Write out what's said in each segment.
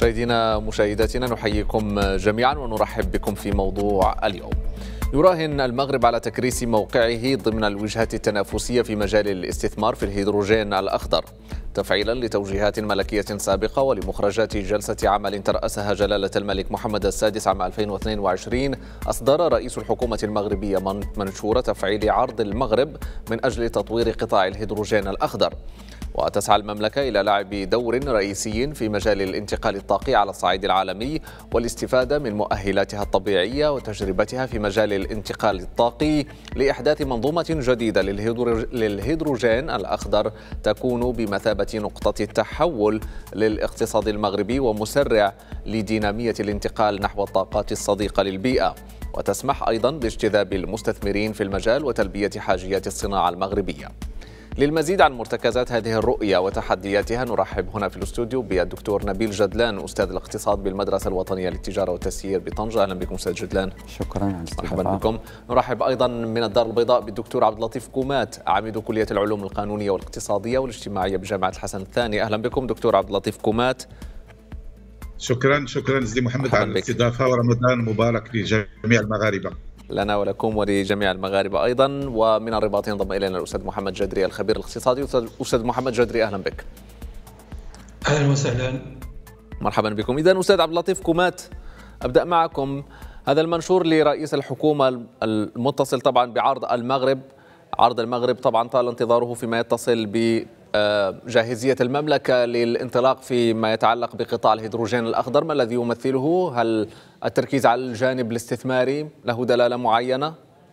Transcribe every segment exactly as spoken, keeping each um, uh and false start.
مشاهدينا مشاهداتنا نحييكم جميعا ونرحب بكم في موضوع اليوم. يراهن المغرب على تكريس موقعه ضمن الوجهات التنافسية في مجال الاستثمار في الهيدروجين الأخضر تفعيلا لتوجيهات ملكية سابقة ولمخرجات جلسة عمل ترأسها جلالة الملك محمد السادس عام ألفين واثنين وعشرين. أصدر رئيس الحكومة المغربية منشور تفعيل عرض المغرب من أجل تطوير قطاع الهيدروجين الأخضر. وتسعى المملكة إلى لعب دور رئيسي في مجال الانتقال الطاقي على الصعيد العالمي والاستفادة من مؤهلاتها الطبيعية وتجربتها في مجال الانتقال الطاقي لإحداث منظومة جديدة للهيدروجين الأخضر تكون بمثابة نقطة التحول للاقتصاد المغربي ومسرع لدينامية الانتقال نحو الطاقات الصديقة للبيئة، وتسمح أيضا باجتذاب المستثمرين في المجال وتلبية حاجيات الصناعة المغربية. للمزيد عن مرتكزات هذه الرؤية وتحدياتها نرحب هنا في الاستوديو بالدكتور نبيل جدلان أستاذ الاقتصاد بالمدرسة الوطنية للتجارة والتسيير بطنجة. أهلا بكم أستاذ جدلان. شكرا على الاستضافة. مرحبا بكم. نرحب أيضا من الدار البيضاء بالدكتور عبد اللطيف كومات عميد كلية العلوم القانونية والاقتصادية والاجتماعية بجامعة الحسن الثاني. أهلا بكم دكتور عبد اللطيف كومات. شكرا شكرا سيدي محمد على الاستضافة، ورمضان مبارك لجميع المغاربة. لنا ولكم ولجميع المغاربة أيضا. ومن الرباط ينضم إلينا الأستاذ محمد جدري الخبير الاقتصادي. أستاذ محمد جدري أهلا بك. أهلا وسهلا. مرحبا بكم. إذن أستاذ عبد اللطيف كومات أبدأ معكم. هذا المنشور لرئيس الحكومة المتصل طبعا بعرض المغرب، عرض المغرب طبعا طال انتظاره فيما يتصل ب جاهزية المملكة للانطلاق فيما يتعلق بقطاع الهيدروجين الأخضر. ما الذي يمثله؟ هل التركيز على الجانب الاستثماري له دلالة معينة؟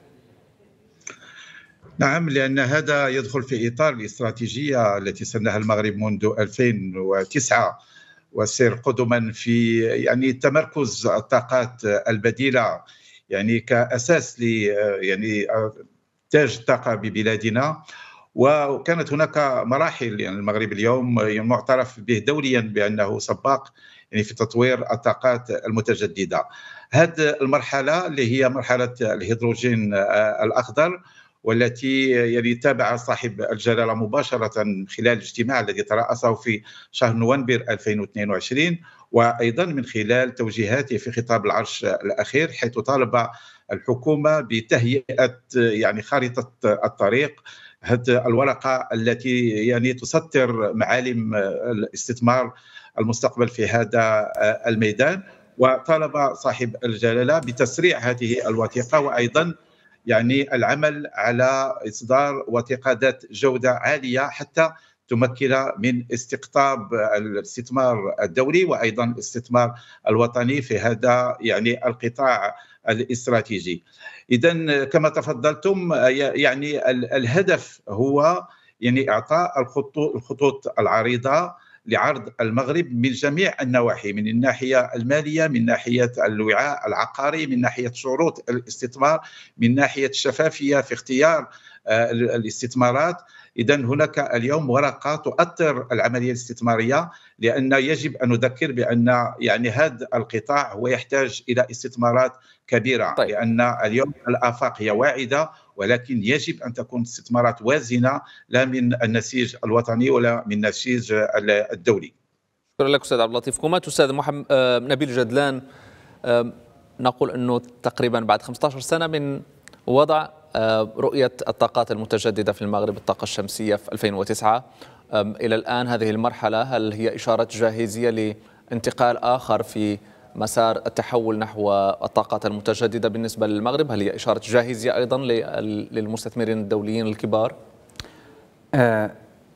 نعم، لأن هذا يدخل في إطار الاستراتيجية التي سنها المغرب منذ ألفين وتسعة والسير قدما في يعني تمركز الطاقات البديلة يعني كأساس ل يعني إنتاج الطاقة ببلادنا. وكانت هناك مراحل، يعني المغرب اليوم معترف به دوليا بأنه سباق يعني في تطوير الطاقات المتجددة. هذه المرحلة اللي هي مرحلة الهيدروجين الأخضر والتي يعني تابع صاحب الجلالة مباشرة خلال الاجتماع الذي ترأسه في شهر نوفمبر ألفين واثنين وعشرين، وأيضا من خلال توجيهاته في خطاب العرش الأخير حيث طالب الحكومة بتهيئة يعني خارطة الطريق، هذه الورقة التي يعني تسطر معالم الاستثمار المستقبل في هذا الميدان. وطالب صاحب الجلالة بتسريع هذه الوثيقة وأيضا يعني العمل على إصدار وثيقة ذات جودة عالية حتى تمكن من استقطاب الاستثمار الدولي وأيضا الاستثمار الوطني في هذا يعني القطاع الاستراتيجي. إذن كما تفضلتم يعني الهدف هو يعني إعطاء الخطوط العريضة لعرض المغرب من جميع النواحي، من الناحية المالية، من ناحية الوعاء العقاري، من ناحية شروط الاستثمار، من ناحية الشفافية في اختيار الاستثمارات. إذن هناك اليوم ورقة تؤطر العملية الاستثمارية، لأن يجب أن نذكر بأن يعني هذا القطاع هو يحتاج إلى استثمارات كبيرة. طيب. لأن اليوم الآفاق هي واعدة، ولكن يجب أن تكون استثمارات وازنة لا من النسيج الوطني ولا من النسيج الدولي. شكرا لك أستاذ عبد اللطيف كومات. أستاذ محمد آه نبيل جدلان، آه نقول أنه تقريبا بعد خمسة عشر سنة من وضع آه رؤية الطاقات المتجددة في المغرب، الطاقة الشمسية في ألفين وتسعة آه إلى الآن هذه المرحلة، هل هي إشارة جاهزية لانتقال آخر في مسار التحول نحو الطاقات المتجددة بالنسبة للمغرب؟ هل هي إشارة جاهزية أيضا للمستثمرين الدوليين الكبار؟ آه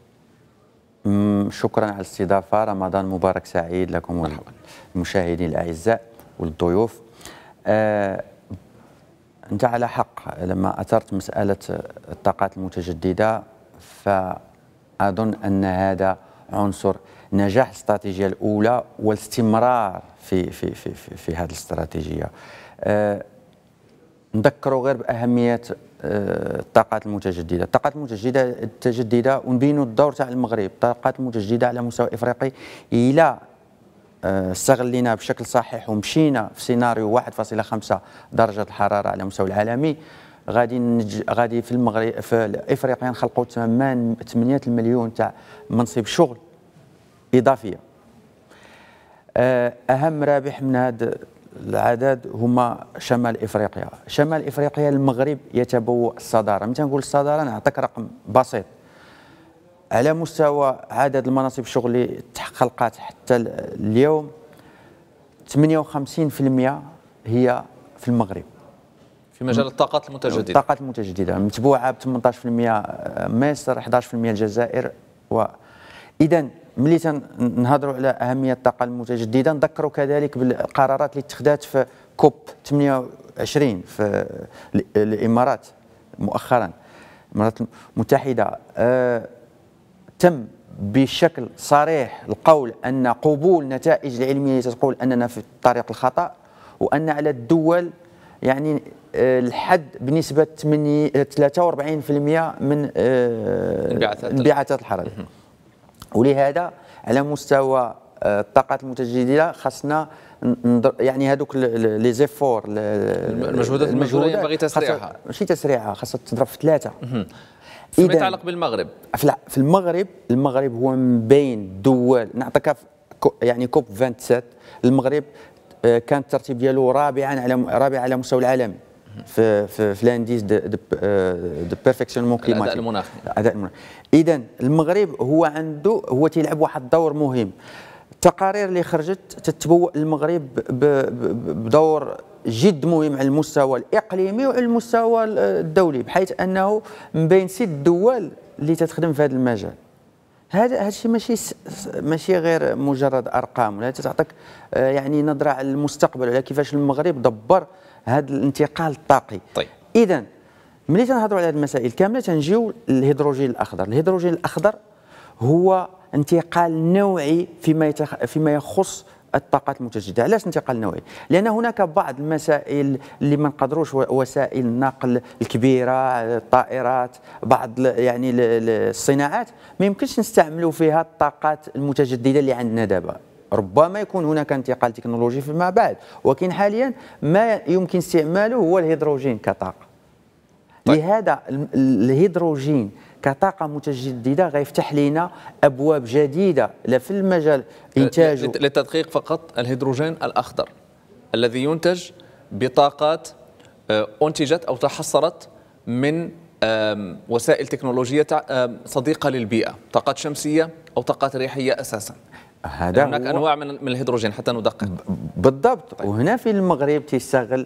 شكرا على الاستضافة. رمضان مبارك سعيد لكم والمشاهدين الأعزاء والضيوف. آه أنت على حق لما أثرت مسألة الطاقات المتجددة، فأظن أن هذا عنصر نجاح الاستراتيجية الأولى والاستمرار في في في في, في هذه الاستراتيجية. أه نذكروا غير بأهمية أه الطاقات المتجددة، الطاقات المتجددة التجددة ونبينوا الدور تاع المغرب. الطاقات المتجددة على مستوى إفريقي إلى أه استغلينا بشكل صحيح ومشينا في سيناريو واحد فاصلة خمسة درجة الحرارة على مستوى العالمي، غادي نج... غادي في المغرب في افريقيا نخلقوا ثمانية المليون تاع منصب شغل اضافيه. اهم رابح من هذا العدد هما شمال افريقيا. شمال افريقيا المغرب يتبوأ الصداره. متى نقول الصداره نعطيك رقم بسيط. على مستوى عدد المناصب الشغل اللي تخلقات حتى اليوم ثمانية وخمسين بالمئة هي في المغرب في مجال الطاقات المتجدده. الطاقات المتجدده متبوعه ب ثمانية عشر بالمئة مصر، أحد عشر بالمئة الجزائر. و اذا ملي تنهضروا على اهميه الطاقه المتجدده نذكروا كذلك بالقرارات اللي اتخذت في كوب ثمانية وعشرين في الامارات مؤخرا، الامارات المتحده. أه تم بشكل صريح القول ان قبول النتائج العلميه تقول اننا في طريق الخطا، وان على الدول يعني الحد بنسبه ثلاثة وأربعين بالمئة من انبعاثات الحراره. ولهذا على مستوى الطاقات المتجدده خاصنا يعني هذوك لي زيفور المجهودات المجهوده ينبغي تسريعها، ماشي تسريعها، خاصها تضرب في ثلاثه. فيما يتعلق بالمغرب، في المغرب المغرب هو من بين الدول نعطيك يعني كوب ثمانية وعشرين المغرب كان الترتيب ديالو رابعا على رابع على مستوى العالم في في في لانديز دو دو بيرفكسيونمون كليماتيك، الاداء المناخي. الاداء المناخي. اذا المغرب هو عنده هو تيلعب واحد الدور مهم. التقارير اللي خرجت تتبوأ المغرب بدور جد مهم على المستوى الاقليمي وعلى المستوى الدولي، بحيث انه من بين ست دول اللي تخدم في هذا المجال. هذا هذا الشيء ماشي ماشي غير مجرد ارقام، ولا تعطيك يعني نظره على المستقبل على كيفاش المغرب دبر هذا الانتقال الطاقي. طيب اذا ملي تنهضروا على هذه المسائل كامله تنجيو للهيدروجين الاخضر. الهيدروجين الاخضر هو انتقال نوعي فيما يتخ... فيما يخص الطاقات المتجدده. علاش انتقال نوعي؟ لان هناك بعض المسائل اللي ما نقدروش، وسائل النقل الكبيره، الطائرات، بعض يعني الصناعات ما يمكنش نستعملوا فيها الطاقات المتجدده اللي عندنا دابا. ربما يكون هناك انتقال تكنولوجي فيما بعد، ولكن حاليا ما يمكن استعماله هو الهيدروجين كطاقه. طيب. لهذا الهيدروجين كطاقه متجدده غيفتح لنا ابواب جديده لا في المجال انتاجه. للتدقيق فقط، الهيدروجين الاخضر الذي ينتج بطاقات انتجت او تحصلت من وسائل تكنولوجيه صديقه للبيئه، طاقات شمسيه او طاقات ريحيه اساسا. هذا هناك انواع من من الهيدروجين حتى ندقق. بالضبط. طيب. وهنا في المغرب تيستغل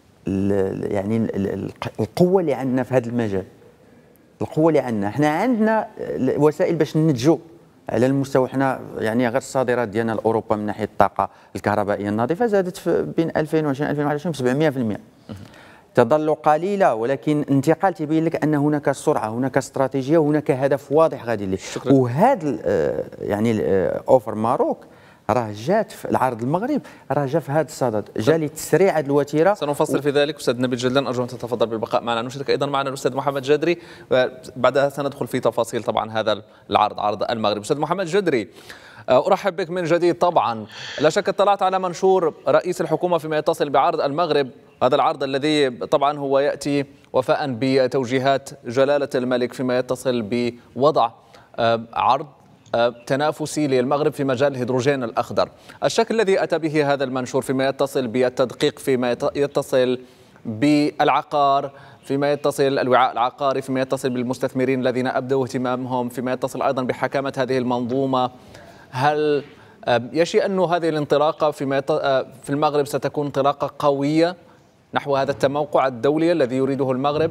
يعني القوه اللي عندنا في هذا المجال. القوه اللي عندنا حنا عندنا وسائل باش ننتجوا على المستوى. حنا يعني غير الصادرات ديالنا لاوروبا من ناحيه الطاقه الكهربائيه النظيفه زادت في بين ألفين وعشرين ألفين وواحد وعشرين ب سبعمئة بالمئة. تظل قليله، ولكن الانتقال تبين لك ان هناك سرعه، هناك استراتيجيه، وهناك هدف واضح غادي ليه. وهذا يعني اوفر ماروك راه جات في العرض المغرب، راه جا في هذا الصدد، جا لتسريع هذه الوتيره. سنفصل في ذلك. استاذ نبيل جلان ارجو ان تتفضل بالبقاء معنا. نشرك ايضا معنا الاستاذ محمد جدري، بعدها سندخل في تفاصيل طبعا هذا العرض، عرض المغرب. استاذ محمد جدري، ارحب بك من جديد. طبعا لا شك اطلعت على منشور رئيس الحكومه فيما يتصل بعرض المغرب، هذا العرض الذي طبعا هو ياتي وفاء بتوجيهات جلاله الملك فيما يتصل بوضع عرض تنافسي للمغرب في مجال الهيدروجين الأخضر. الشكل الذي أتى به هذا المنشور فيما يتصل بالتدقيق، فيما يتصل بالعقار، فيما يتصل الوعاء العقاري، فيما يتصل بالمستثمرين الذين أبدوا اهتمامهم، فيما يتصل أيضا بحكامة هذه المنظومة، هل يشي أن هذه الانطلاقة فيما في المغرب ستكون انطلاقة قوية نحو هذا التموقع الدولي الذي يريده المغرب؟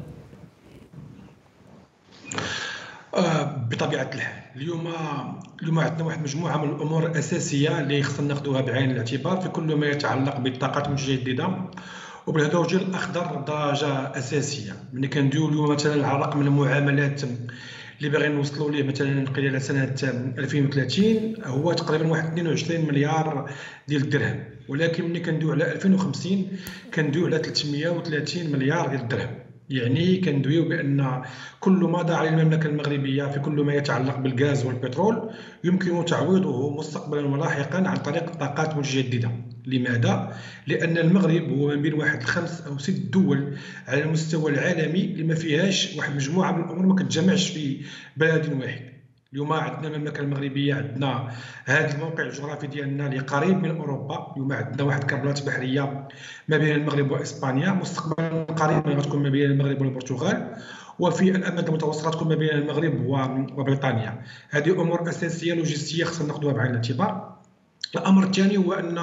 بطبيعه الحال اليوم اليوم عندنا واحد مجموعه من الامور الاساسيه اللي خصنا ناخذوها بعين الاعتبار في كل ما يتعلق بالطاقات المتجدده وبالهيدروجين الاخضر درجه اساسيه. ملي كندويو اليوم مثلا على رقم المعاملات اللي باغيين نوصلوا ليه مثلا قيل سنه ألفين وثلاثين هو تقريبا واحد اثنين وعشرين مليار ديال الدرهم، ولكن ملي كندويو على ألفين وخمسين كندويو على ثلاثمئة وثلاثين مليار ديال الدرهم. يعني كندويو بان كل ما ضاع للمملكه المغربيه في كل ما يتعلق بالغاز والبترول يمكن تعويضه مستقبلا ولاحقا عن طريق الطاقات المتجدده. لماذا؟ لان المغرب هو من بين واحد الخمس او ست دول على المستوى العالمي اللي ما فيهاش واحد مجموعه من الامور ما كتجمعش في بلد واحد. اليوم عندنا المملكه المغربيه، عندنا هذا الموقع الجغرافي ديالنا اللي قريب من اوروبا. اليوم عندنا واحد كابلات بحريه ما بين المغرب واسبانيا، مستقبلا قريبا غتكون ما بين المغرب والبرتغال، وفي الامد المتوسط تكون ما بين المغرب وبريطانيا. هذه امور اساسيه لوجستيه خصنا ناخذوها بعين الاعتبار. الامر الثاني هو ان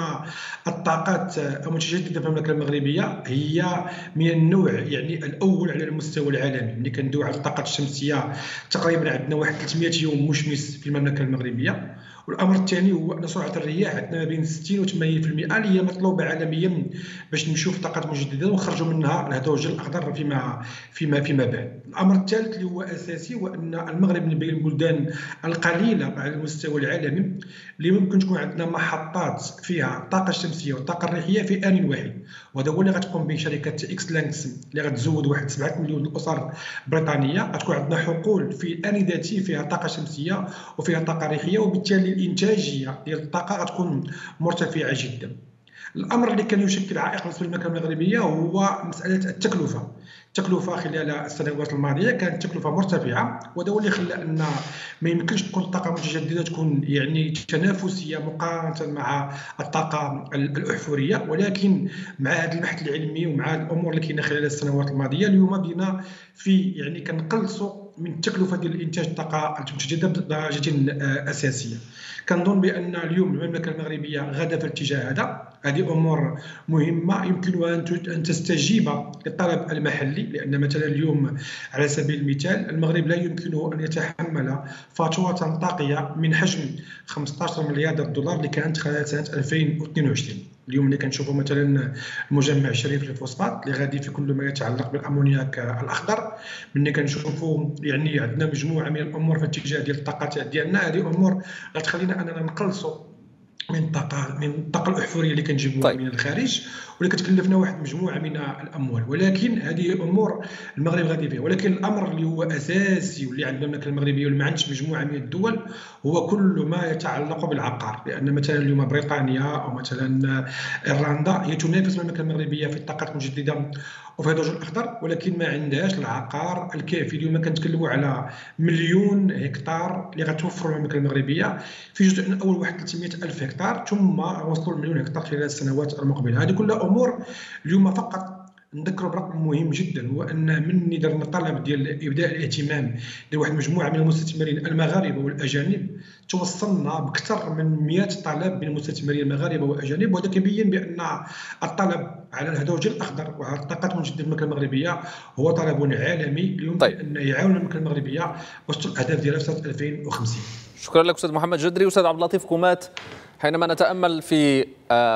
الطاقات المتجدده في المملكه المغربيه هي من النوع يعني الاول على المستوى العالمي. ملي كندوي على الطاقات الشمسيه تقريبا عندنا واحد ثلاثمائة يوم مشمس في المملكه المغربيه. والامر الثاني هو ان سرعه الرياح عندنا ما بين ستين و ثمانين بالمئة اللي هي مطلوبه عالميا باش نمشيو في طاقات مجدده ونخرجوا منها الهيدروجين الاخضر فيما فيما فيما بعد. الامر الثالث اللي هو اساسي هو ان المغرب من بين البلدان القليله على المستوى العالمي اللي ممكن تكون عندنا محطات فيها الطاقه الشمسيه والطاقه الريحيه في ان واحد، وهذا هو اللي غتقوم به شركه اكس لانكس اللي غتزود واحد سبعة مليون الاسر بريطانيه. غتكون عندنا حقول في الان ذاته فيها طاقه شمسيه وفيها طاقه ريحيه، وبالتالي الانتاجيه ديال الطاقه غتكون مرتفعه جدا. الامر اللي كان يشكل عائق بالنسبه للمملكه المغربيه هو مساله التكلفه. التكلفه خلال السنوات الماضيه كانت تكلفه مرتفعه، وهذا هو اللي خلى ان ما يمكنش تكون الطاقه المتجدده تكون يعني تنافسيه مقارنه مع الطاقه الاحفوريه. ولكن مع هذا البحث العلمي ومع الامور اللي كاينه خلال السنوات الماضيه، اليوم بدينا في يعني كنقلصوا من التكلفه ديال انتاج الطاقه المتجدده بدرجه اساسيه. كنظن بان اليوم المملكه المغربيه غاده في الاتجاه هذا. هذه امور مهمه يمكنها ان تستجيب للطلب المحلي، لان مثلا اليوم على سبيل المثال المغرب لا يمكنه ان يتحمل فاتوره طاقيه من حجم خمسة عشر مليار دولار اللي كانت خلال سنه ألفين واثنين وعشرين. اليوم اللي كنشوفوا مثلا مجمع الشريف للفوسفات اللي غادي في كل ما يتعلق بالامونياك الاخضر، ملي كنشوفوا يعني عندنا مجموعه من الامور في الاتجاه ديال الطاقات ديالنا. هذه امور غتخلينا اننا نقلصوا من الطاقه من الطاقه الاحفوريه اللي كنجيبوها طيب. من الخارج، واللي كتكلفنا واحد مجموعه من الاموال. ولكن هذه امور المغرب غادي فيها. ولكن الامر اللي هو اساسي واللي عند المملكه المغربيه واللي ما عندش مجموعه من الدول هو كل ما يتعلق بالعقار. لان مثلا اليوم بريطانيا او مثلا ايرلندا هي تنافس المملكه المغربيه في الطاقات المجدده وفي الهيدروجين الاخضر، ولكن ما عندهاش العقار الكافي. اليوم كنتكلموا على مليون هكتار اللي غتوفر المملكه المغربيه، في جزء من اول واحد ثلاثمائة الف هكتار، ثم وصلوا لمليون هكتار خلال السنوات المقبله. هذه كلها امور اليوم فقط نذكروا برقم مهم جدا، هو ان من درنا طلب ديال ابداء الاهتمام لواحد المجموعه من المستثمرين المغاربه والاجانب، توصلنا باكثر من مئة طلب من المستثمرين المغاربه والاجانب. وهذا كيبين بان الطلب على الهيدروجين الاخضر وعلى الطاقات المتجدده في المملكه المغربيه هو طلب عالمي يمكن طيب. ان يعاون المملكه المغربيه وسط الاهداف ديالها في سنه ألفين وخمسين. شكرا لك استاذ محمد جدري. استاذ عبد اللطيف كومات، حينما نتامل في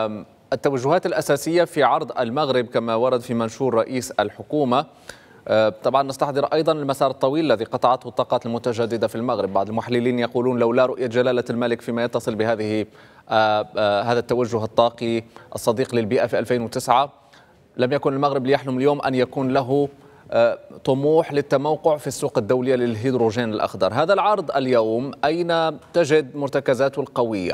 التوجهات الأساسية في عرض المغرب كما ورد في منشور رئيس الحكومة، طبعا نستحضر أيضا المسار الطويل الذي قطعته الطاقات المتجددة في المغرب. بعض المحللين يقولون لولا رؤية جلالة الملك فيما يتصل بهذه هذا التوجه الطاقي الصديق للبيئة في ألفين وتسعة لم يكن المغرب ليحلم اليوم أن يكون له طموح للتموقع في السوق الدولية للهيدروجين الأخضر. هذا العرض اليوم أين تجد مرتكزاته القوية؟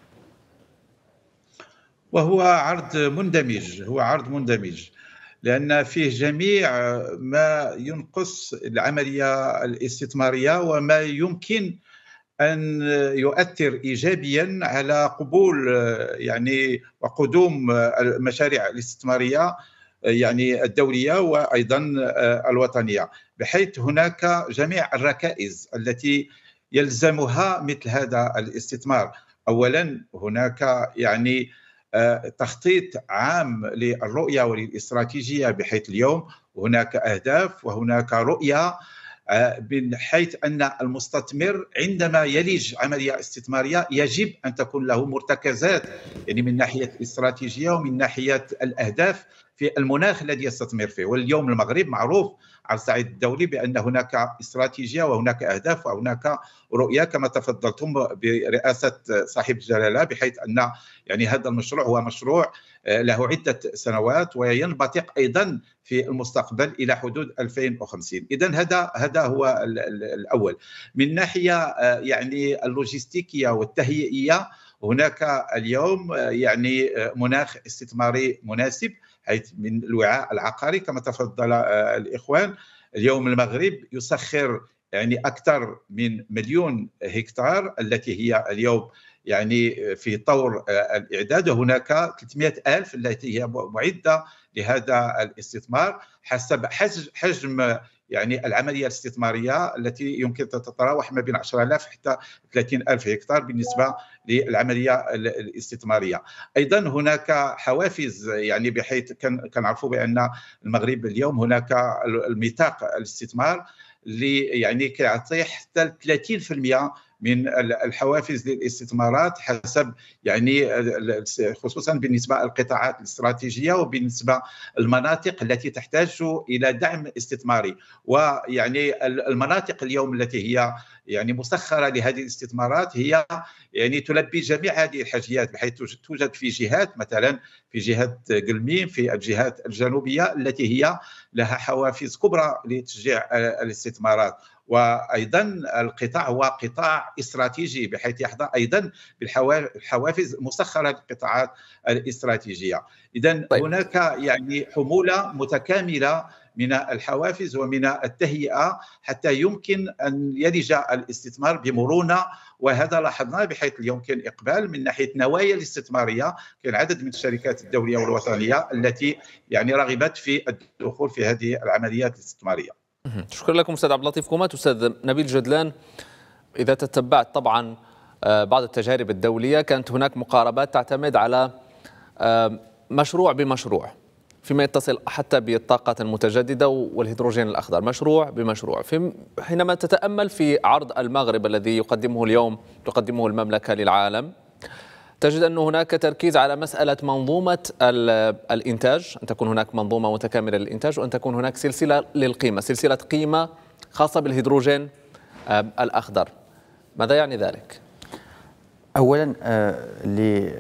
وهو عرض مندمج، هو عرض مندمج لأن فيه جميع ما ينقص العملية الاستثمارية وما يمكن أن يؤثر إيجابيا على قبول يعني وقدوم المشاريع الاستثمارية يعني الدولية وأيضا الوطنية، بحيث هناك جميع الركائز التي يلزمها مثل هذا الاستثمار. أولا هناك يعني تخطيط عام للرؤية وللاستراتيجية، بحيث اليوم هناك أهداف وهناك رؤية بحيث أن المستثمر عندما يلج عملية استثمارية يجب أن تكون له مرتكزات يعني من ناحية الاستراتيجية ومن ناحية الأهداف في المناخ الذي يستثمر فيه. واليوم المغرب معروف على الصعيد الدولي بأن هناك استراتيجية وهناك أهداف وهناك رؤية كما تفضلتم برئاسة صاحب الجلالة، بحيث أن يعني هذا المشروع هو مشروع له عدة سنوات وينبثق أيضا في المستقبل إلى حدود ألفين وخمسين. إذن هذا هذا هو الأول. من ناحية يعني اللوجستيكية والتهيئية، هناك اليوم يعني مناخ استثماري مناسب، حيث من الوعاء العقاري كما تفضل الإخوان. اليوم المغرب يسخر يعني أكثر من مليون هكتار التي هي اليوم يعني في طور الإعداد، وهناك ثلاثمئة ألف التي هي معدة لهذا الاستثمار حسب حجم يعني العملية الاستثمارية التي يمكن تتراوح ما بين عشرة آلاف حتى ثلاثين ألف هكتار بالنسبة للعملية الاستثمارية. أيضا هناك حوافز، يعني بحيث كنعرفوا بأن المغرب اليوم هناك الميثاق الاستثمار اللي يعني كيعطي حتى ثلاثين بالمئة من الحوافز للاستثمارات حسب يعني خصوصا بالنسبه للقطاعات الاستراتيجيه وبالنسبه المناطق التي تحتاج الى دعم استثماري. ويعني المناطق اليوم التي هي يعني مسخره لهذه الاستثمارات هي يعني تلبي جميع هذه الحاجيات، بحيث توجد في جهات مثلا في جهه قلميم في الجهات الجنوبيه التي هي لها حوافز كبرى لتشجيع الاستثمارات. وايضا القطاع هو قطاع استراتيجي بحيث يحظى ايضا بالحوافز مسخره للقطاعات الاستراتيجيه. اذا طيب. هناك يعني حموله متكامله من الحوافز ومن التهيئه حتى يمكن ان يلج الاستثمار بمرونه، وهذا لاحظناه بحيث يمكن اقبال من ناحيه نوايا الاستثماريه. كاين عدد من الشركات الدوليه والوطنيه التي يعني رغبت في الدخول في هذه العمليات الاستثماريه. شكرا لكم استاذ عبد اللطيف كومات. استاذ نبيل جدلان، اذا تتبعت طبعا بعض التجارب الدوليه كانت هناك مقاربات تعتمد على مشروع بمشروع فيما يتصل حتى بالطاقات المتجدده والهيدروجين الاخضر، مشروع بمشروع. في حينما تتامل في عرض المغرب الذي يقدمه اليوم تقدمه المملكه للعالم، تجد أن هناك تركيز على مسألة منظومة الإنتاج، أن تكون هناك منظومة متكاملة للإنتاج، وأن تكون هناك سلسلة للقيمة، سلسلة قيمة خاصة بالهيدروجين الأخضر. ماذا يعني ذلك؟ أولا اللي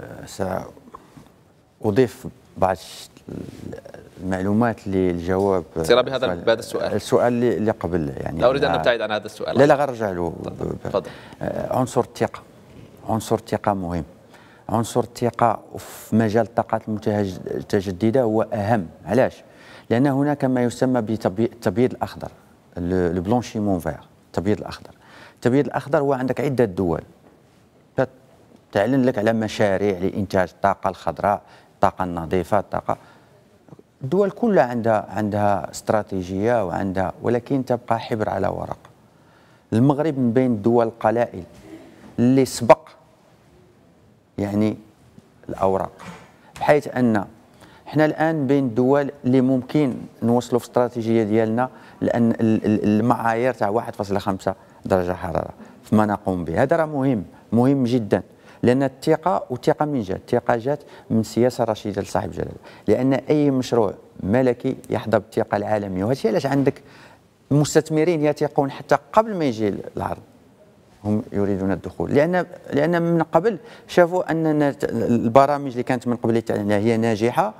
سأضيف بعض المعلومات للجواب سيرا بهذا بهذا السؤال السؤال اللي قبل، يعني لا أريد أن نبتعد عن هذا السؤال. لا لا غنرجع له. تفضل. عنصر الثقة، عنصر الثقة مهم. عنصر الثقة في مجال الطاقات المتجددة هو أهم. علاش؟ لأن هناك ما يسمى بالتبييض الأخضر، لو بلونشيمون فير، التبييض الأخضر. التبييض الأخضر هو عندك عدة دول تعلن لك على مشاريع لإنتاج الطاقة الخضراء، الطاقة النظيفة، الطاقة. الدول كلها عندها عندها استراتيجية وعندها، ولكن تبقى حبر على ورق. المغرب من بين الدول القلائل اللي سبق يعني الأوراق، بحيث أن احنا الآن بين الدول اللي ممكن نوصلوا في الاستراتيجية ديالنا لأن المعايير تاع واحد فاصلة خمسة درجة حرارة فيما نقوم به. هذا راه مهم مهم جدا، لأن الثقة، والثقة من جات؟ الثقة جات من السياسة الرشيدة لصاحب جلالة، لأن أي مشروع ملكي يحظى بالثقة العالمية. وهذا علاش عندك المستثمرين يثقون حتى قبل ما يجي العرض، هم يريدون الدخول، لأن لأن من قبل شافوا أن البرامج اللي كانت من قبل هي ناجحة،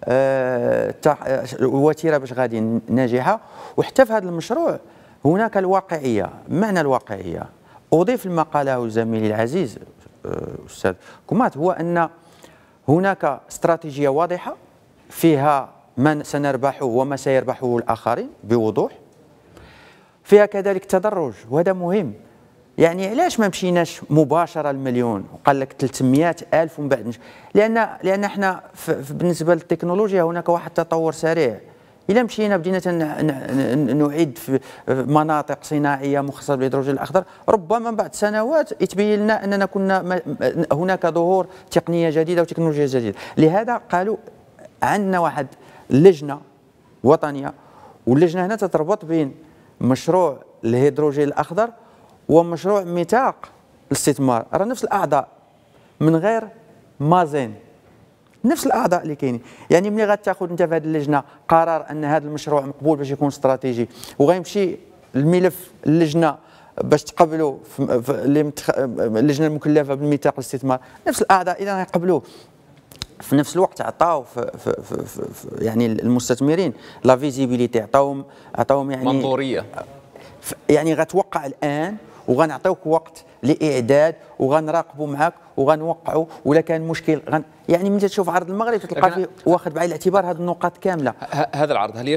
الوتيرة باش غادي ناجحة. وحتى في هذا المشروع هناك الواقعية، معنى الواقعية. أضيف لما قاله زميلي العزيز أستاذ كومات، هو أن هناك استراتيجية واضحة فيها ما سنربحه وما سيربحه الآخرين بوضوح، فيها كذلك تدرج، وهذا مهم. يعني علاش ما مشيناش مباشره المليون وقال لك ثلاثمئة ألف ومن بعد؟ لان لان احنا بالنسبه للتكنولوجيا هناك واحد التطور سريع. الا مشينا بدينا نعيد في مناطق صناعيه مخصصه بالهيدروجين الاخضر، ربما بعد سنوات يتبين لنا اننا كنا هناك ظهور تقنيه جديده وتكنولوجيا جديده. لهذا قالوا عندنا واحد لجنه وطنيه، واللجنه هنا تتربط بين مشروع الهيدروجين الاخضر ومشروع ميثاق الاستثمار. راه نفس الاعضاء من غير مازين، نفس الاعضاء اللي كاينين. يعني ملي غتاخذ انت في هذه اللجنه قرار ان هذا المشروع مقبول باش يكون استراتيجي، وغيمشي الملف اللجنه باش تقبلوا في اللجنه المكلفه بالميثاق الاستثمار، نفس الاعضاء اذا يقبلوه. في نفس الوقت عطاو في, في, في, في يعني المستثمرين لا فيزيبيليتي، عطاوهم عطاوهم يعني منظوريه، يعني غتوقع الان وغنعطيوك وقت لاعداد وغنراقبوا معاك وغنوقعوا، ولا كان مشكل غن يعني ملي تشوف عرض المغرب تلقى فيه واخد بعين الاعتبار هذه النقاط كامله. هذا العرض هل يفي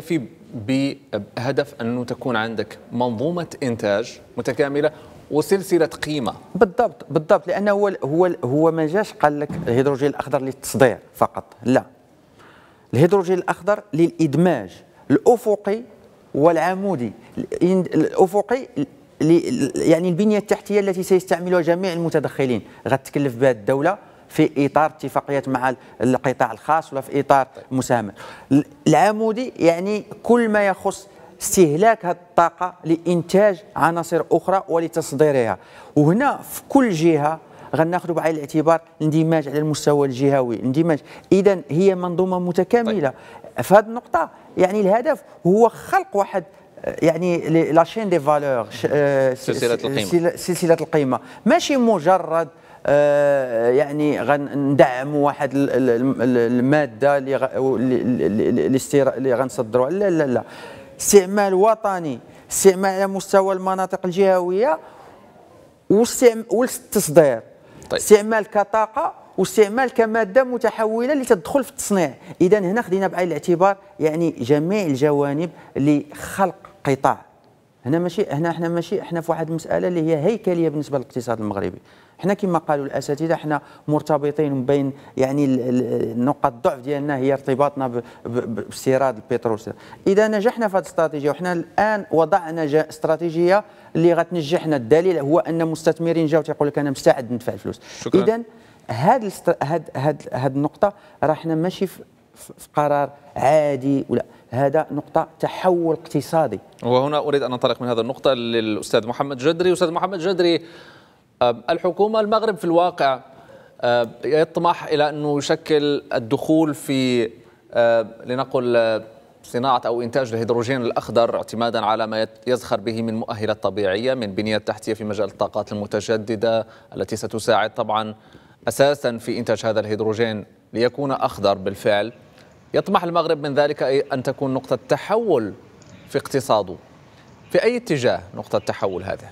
بهدف أنه تكون عندك منظومة إنتاج متكاملة وسلسلة قيمة. بالضبط بالضبط، لأنه هو هو هو ما جاش قال لك الهيدروجين الأخضر للتصدير فقط، لا، الهيدروجين الأخضر للإدماج الأفقي والعمودي. الأفقي يعني البنية التحتية التي سيستعملها جميع المتدخلين، غتكلف بها الدولة في إطار اتفاقيات مع القطاع الخاص ولا في إطار مساهمة. العمودي يعني كل ما يخص استهلاك هذه الطاقة لإنتاج عناصر أخرى ولتصديرها، وهنا في كل جهة غناخذوا بعين الاعتبار الاندماج على المستوى الجهوي، الاندماج. إذا هي منظومة متكاملة. طيب. في هذه النقطة يعني الهدف هو خلق واحد يعني لا شين دي فالور، سلسلة القيمة، سلسلة القيمة، ماشي مجرد آه يعني غندعموا واحد المادة اللي اللي غنصدروها، لا لا لا، استعمال وطني، استعمال على مستوى المناطق الجهوية والتصدير. طيب. استعمال كطاقة واستعمال كمادة متحولة لتدخل في التصنيع. إذا هنا خدينا بعين الاعتبار يعني جميع الجوانب لخلق قطاع. هنا ماشي هنا احنا ماشي احنا في واحد المسألة اللي هي هيكلية بالنسبة للاقتصاد المغربي. احنا كما قالوا الاساتذه احنا مرتبطين بين يعني نقاط الضعف ديالنا هي ارتباطنا باستيراد البترول. اذا نجحنا في هذه الاستراتيجيه، وحنا الان وضعنا استراتيجيه اللي غتنجحنا، الدليل هو ان مستثمرين جاوا تيقول لك انا مستعد ندفع الفلوس. اذا هذه هذه هذه النقطه راه حنا ماشي في قرار عادي ولا، هذا نقطة تحول اقتصادي. وهنا أريد أن أنطلق من هذه النقطة للأستاذ محمد جدري. أستاذ محمد جدري، الحكومة المغرب في الواقع يطمح إلى أنه يشكل الدخول في لنقل صناعة أو إنتاج الهيدروجين الأخضر اعتمادا على ما يزخر به من مؤهلات طبيعية، من بنية تحتية في مجال الطاقات المتجددة التي ستساعد طبعا أساسا في إنتاج هذا الهيدروجين ليكون أخضر بالفعل. يطمح المغرب من ذلك أن تكون نقطة تحول في اقتصاده. في أي اتجاه نقطة التحول هذه؟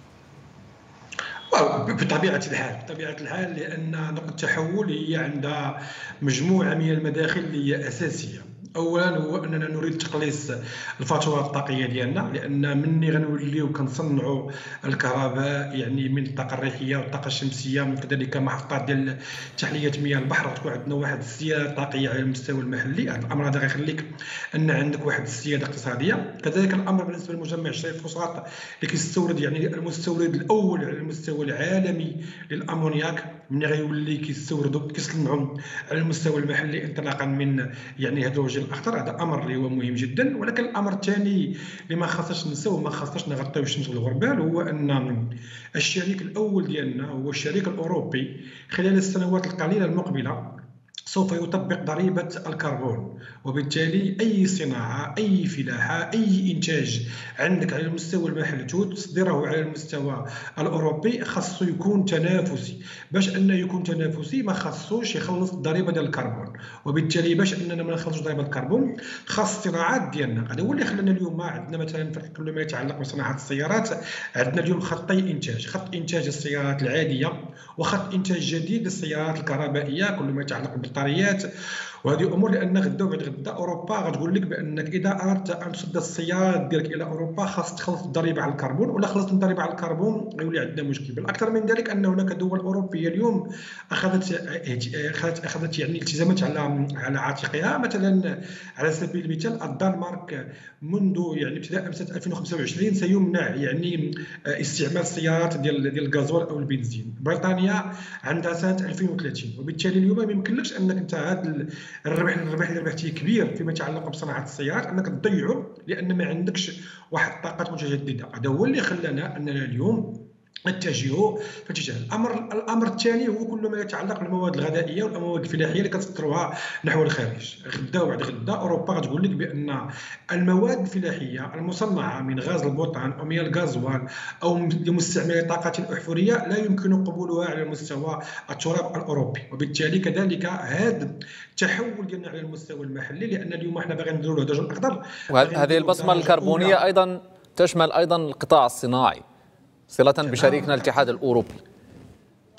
بطبيعة الحال بطبيعة الحال لأن نقطة التحول هي عندها مجموعة من المداخل اللي هي أساسية. اولا هو اننا نريد تقليص الفاتوره الطاقيه ديالنا، لان مني غنوليو كنصنعوا الكهرباء يعني من الطاقه الريحيه والطاقه الشمسيه، من كذلك محطات ديال تحليه مياه البحر، غتكون عندنا واحد السياده طاقيه على المستوى المحلي. هذا الامر هذا غيخليك ان عندك واحد السياده اقتصاديه. كذلك الامر بالنسبه لمجمع شريف فوسفات اللي كيستورد يعني المستورد الاول على المستوى العالمي للامونياك، ملي غيولي كيستوردوا كيصنعوا على المستوى المحلي انطلاقا من يعني هيدروجين الاخضر. هذا امر اللي هو مهم جدا. ولكن الامر الثاني اللي ما خاصناش نساو وما خاصناش نغطيو الشمس والغربال هو ان الشريك الاول ديالنا هو الشريك الاوروبي خلال السنوات القليله المقبله سوف يطبق ضريبة الكربون، وبالتالي أي صناعة أي فلاحة أي إنتاج عندك على المستوى المحلي تصدره على المستوى الأوروبي خاصو يكون تنافسي. باش أنه يكون تنافسي ما خاصوش يخلص الضريبة ديال الكربون، وبالتالي باش أننا ما نخلصوش ضريبة الكربون خاص الصناعات ديالنا. هذا هو اللي خلانا اليوم عندنا مثلا في كل ما يتعلق بصناعة السيارات عندنا اليوم خطي إنتاج، خط إنتاج السيارات العادية وخط إنتاج جديد للسيارات الكهربائية كل ما يتعلق بالبطاريات وهذه امور. لان غدا وبعد غدا اوروبا غتقول لك بانك اذا اردت ان تصدر السيارات ديالك الى اوروبا خاص تخلص الضريبه على الكربون، ولا خلصت الضريبه على الكربون غيولي عندنا مشكل. بل اكثر من ذلك ان هناك دول اوروبيه اليوم اخذت اخذت اخذت يعني التزامات على على عاتقها. مثلا على سبيل المثال الدنمارك منذ يعني ابتداء من سنه ألفين وخمسة وعشرين سيمنع يعني استعمال السيارات ديال ديال الغازول او البنزين. بريطانيا عندها سنه ألفين وثلاثين، وبالتالي اليوم ما يمكنلكش انك انت هذا الربح الربح اللي ربحتيه كبير فيما يتعلق بصناعه السيارات انك تضيعه لان ما عندكش واحد الطاقات متجدده. هذا هو اللي خلانا اننا اليوم نتجهوا في اتجاه الامر. الامر الثاني هو كل ما يتعلق بالمواد الغذائيه والمواد الفلاحيه اللي كتصدروها نحو الخارج. غدا وبعد غدا اوروبا غتقول لك بان المواد الفلاحيه المصنعه من غاز البوتان او من الغازوال او لمستعملي الطاقات الاحفوريه لا يمكن قبولها على مستوى التراب الاوروبي، وبالتالي كذلك هذا التحول ديالنا على المستوى المحلي لان اليوم احنا باغيين نديروا الهيدروجين الاخضر. وهذه البصمه الكربونيه ايضا تشمل ايضا القطاع الصناعي صلة بشريكنا الاتحاد الأوروبي.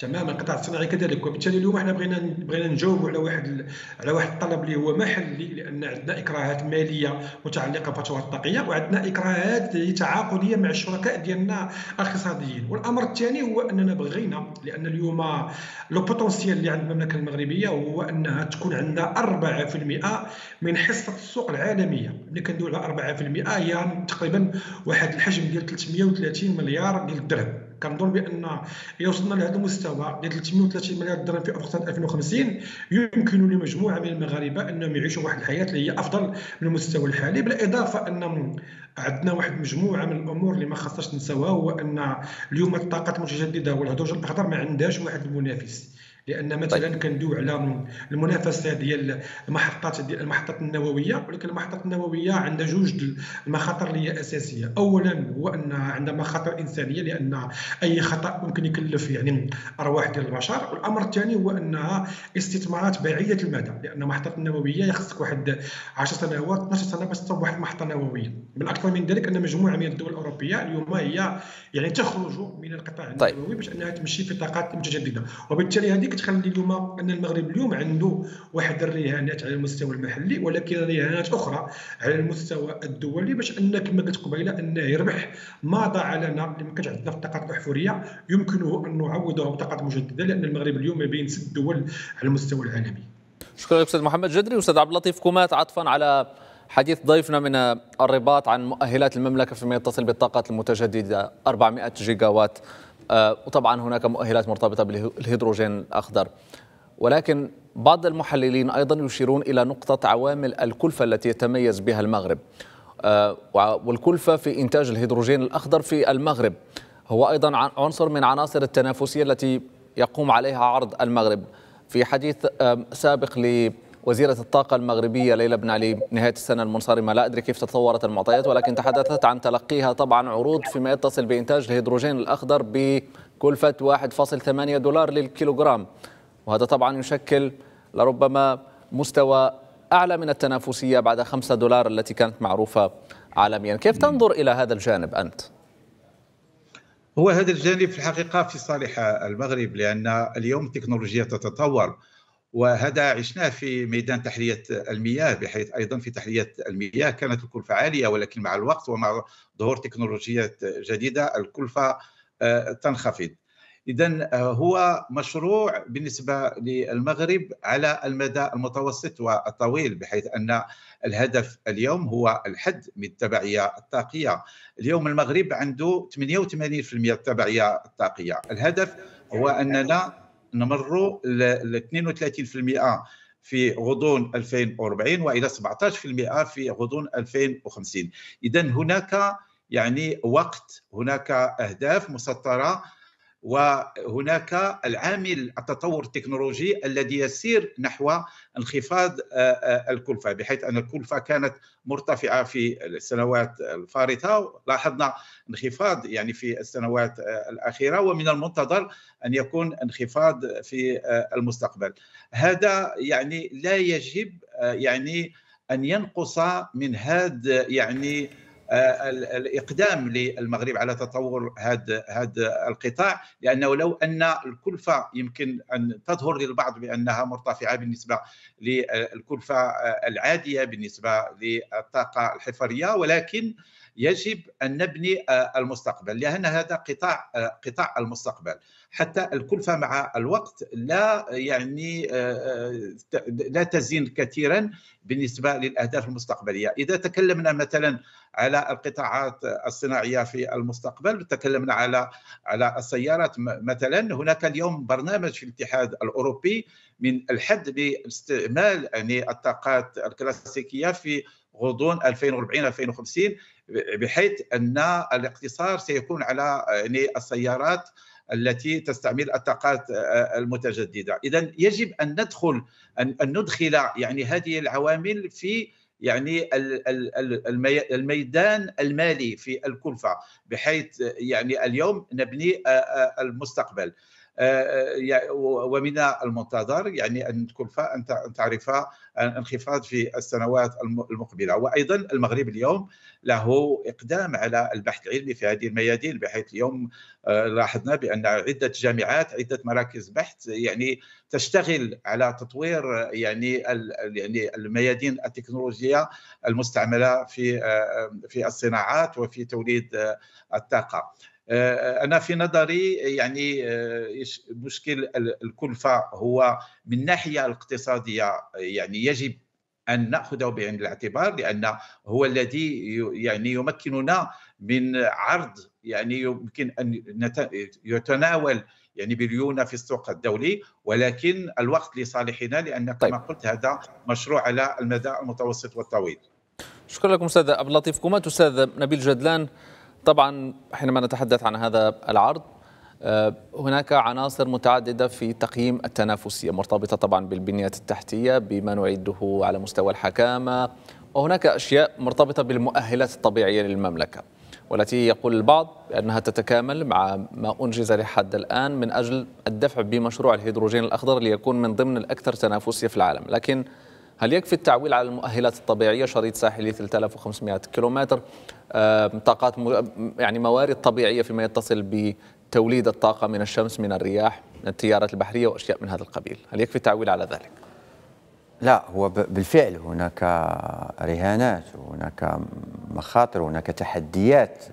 تماما القطاع الصناعي كذلك. وبالتالي اليوم احنا بغينا بغينا نجاوبوا على واحد على واحد الطلب اللي هو محلي، لان عندنا اكراهات ماليه متعلقه بفتوى الطاقيه، وعندنا اكراهات تعاقديه مع الشركاء ديالنا الاقتصاديين. والامر الثاني هو اننا بغينا، لان اليوم لو بوتونسيال اللي عند المملكه المغربيه هو انها تكون عندها أربعة بالمئة من حصه السوق العالميه. ملي كندوي على أربعة بالمئة هي تقريبا واحد الحجم ديال ثلاثمئة وثلاثين مليار ديال الدرهم. كنظن بان الا وصلنا لهذا المستوى ديال ثلاثمئة وثلاثين مليار درهم في افق سنه ألفين وخمسين يمكن لمجموعه من المغاربه انهم يعيشوا واحد الحياه اللي هي افضل من المستوى الحالي. بالاضافه ان عندنا واحد مجموعه من الامور اللي ما خاصناش نساوها، هو ان اليوم الطاقات المتجدده والهيدروجين الاخضر ما عندهاش واحد المنافس. لان مثلا طيب. كندويو على المنافسه ديال المحطات ديال المحطات النوويه، ولكن المحطات النوويه عندها جوج المخاطر اللي هي اساسيه. اولا هو ان عندها مخاطر انسانيه، لان اي خطا ممكن يكلف يعني ارواح ديال البشر. والامر الثاني هو انها استثمارات بعيده المدى، لان المحطات النوويه يخصك واحد عشر سنوات اثناش سنه باش تصاوب واحد المحطه نوويه. بالاكثر من ذلك ان مجموعه من الدول الاوروبيه اليوم هي يعني تخرج من القطاع النووي طيب. باش انها تمشي في طاقات متجدده. وبالتالي هذه كتخلي اليوم ان المغرب اليوم عنده واحد الرهانات على المستوى المحلي، ولكن رهانات اخرى على المستوى الدولي، باش ان كما قلت قبيله انه يربح ما ضاع لنا اللي ما كانش عندنا في الطاقات الاحفوريه يمكنه ان نعوضه بطاقات مجدده، لان المغرب اليوم ما بين ست دول على المستوى العالمي. شكرا لك استاذ محمد جدري. استاذ عبد اللطيف كومات، عطفا على حديث ضيفنا من الرباط عن مؤهلات المملكه فيما يتصل بالطاقات المتجدده أربعمئة جيجا وات، وطبعا هناك مؤهلات مرتبطه بالهيدروجين الاخضر، ولكن بعض المحللين ايضا يشيرون الى نقطه عوامل الكلفه التي يتميز بها المغرب، والكلفه في انتاج الهيدروجين الاخضر في المغرب هو ايضا عنصر من عناصر التنافسيه التي يقوم عليها عرض المغرب. في حديث سابق لوزيرة الطاقة المغربية ليلى بن علي نهاية السنة المنصرمة، لا أدري كيف تطورت المعطيات، ولكن تحدثت عن تلقيها طبعا عروض فيما يتصل بإنتاج الهيدروجين الأخضر بكلفة واحد فاصلة ثمانية دولار للكيلوغرام، وهذا طبعا يشكل لربما مستوى أعلى من التنافسية بعد خمسة دولار التي كانت معروفة عالميا. كيف تنظر إلى هذا الجانب أنت؟ هو هذا الجانب في الحقيقة في صالح المغرب، لأن اليوم التكنولوجيا تتطور، وهذا عشناه في ميدان تحلية المياه، بحيث أيضا في تحلية المياه كانت الكلفة عالية، ولكن مع الوقت ومع ظهور تكنولوجيات جديدة الكلفة تنخفض. إذن هو مشروع بالنسبة للمغرب على المدى المتوسط والطويل، بحيث أن الهدف اليوم هو الحد من التبعية الطاقية. اليوم المغرب عنده ثمانية وثمانين بالمئة التبعية الطاقية، الهدف هو أننا نمر ل اثنين وثلاثين بالمئة في غضون ألفين وأربعين وإلى سبعة عشر بالمئة في غضون ألفين وخمسين. إذن هناك يعني وقت، هناك أهداف مسطرة، وهناك العامل التطور التكنولوجي الذي يسير نحو انخفاض الكلفة، بحيث أن الكلفة كانت مرتفعة في السنوات الفارطة، لاحظنا انخفاض يعني في السنوات الأخيرة، ومن المنتظر أن يكون انخفاض في المستقبل. هذا يعني لا يجب يعني أن ينقص من هذا يعني الإقدام للمغرب على تطور هذا هذا القطاع، لأنه لو أن الكلفة يمكن أن تظهر للبعض بأنها مرتفعة بالنسبة للكلفة العادية بالنسبة للطاقة الحفرية، ولكن يجب أن نبني المستقبل، لأن هذا قطاع قطاع المستقبل. حتى الكلفة مع الوقت لا يعني لا تزين كثيرا بالنسبة للأهداف المستقبلية. إذا تكلمنا مثلا على القطاعات الصناعية في المستقبل، تكلمنا على على السيارات مثلا، هناك اليوم برنامج في الاتحاد الأوروبي من الحد باستعمال يعني الطاقات الكلاسيكية في غضون ألفين وأربعين ألفين وخمسين، بحيث أن الاقتصار سيكون على يعني السيارات التي تستعمل الطاقات المتجددة. إذن يجب أن ندخل أن ندخل يعني هذه العوامل في يعني الميدان المالي في الكلفة، بحيث يعني اليوم نبني المستقبل. ومن المنتظر يعني أن الكلفة أن تعرف انخفاض في السنوات المقبلة. وأيضا المغرب اليوم له إقدام على البحث العلمي في هذه الميادين، بحيث اليوم لاحظنا بأن عدة جامعات، عدة مراكز بحث يعني تشتغل على تطوير يعني يعني الميادين التكنولوجية المستعملة في في الصناعات وفي توليد الطاقة. أنا في نظري يعني مشكل الكلفة هو من الناحية الاقتصادية يعني يجب أن نأخذه بعين الاعتبار، لأن هو الذي يعني يمكننا من عرض يعني يمكن أن يتناول يعني بليونة في السوق الدولي، ولكن الوقت لصالحنا، لأن كما طيب. قلت هذا مشروع على المدى المتوسط والطويل. شكرا لكم أستاذ عبد اللطيف كومات. أستاذ نبيل جدلان، طبعا حينما نتحدث عن هذا العرض هناك عناصر متعددة في تقييم التنافسية مرتبطة طبعا بالبنية التحتية، بما نعده على مستوى الحكامة، وهناك أشياء مرتبطة بالمؤهلات الطبيعية للمملكة، والتي يقول البعض أنها تتكامل مع ما أنجز لحد الآن من أجل الدفع بمشروع الهيدروجين الأخضر ليكون من ضمن الأكثر تنافسية في العالم. لكن هل يكفي التعويل على المؤهلات الطبيعية؟ شريط ساحلي ثلاثة آلاف وخمسمائة كيلومتر، طاقات يعني موارد طبيعية فيما يتصل بتوليد الطاقة من الشمس، من الرياح، من التيارات البحرية وأشياء من هذا القبيل، هل يكفي التعويل على ذلك؟ لا، هو بالفعل هناك رهانات وهناك مخاطر وهناك تحديات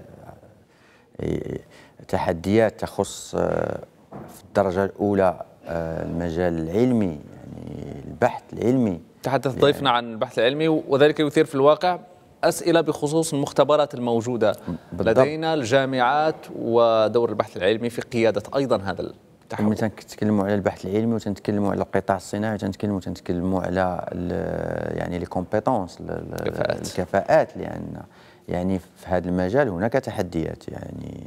تحديات تخص في الدرجة الأولى المجال العلمي، يعني البحث العلمي. تحدث ضيفنا عن البحث العلمي، وذلك يثير في الواقع أسئلة بخصوص المختبرات الموجودة بالضبط لدينا، الجامعات ودور البحث العلمي في قيادة أيضا هذا التحول. تنتكلموا على البحث العلمي وتنتكلموا على القطاع الصناعي وتنتكلموا وتنتكلموا على يعني لي كومبيتونس، الكفاءات، لأن يعني في هذا المجال هناك تحديات. يعني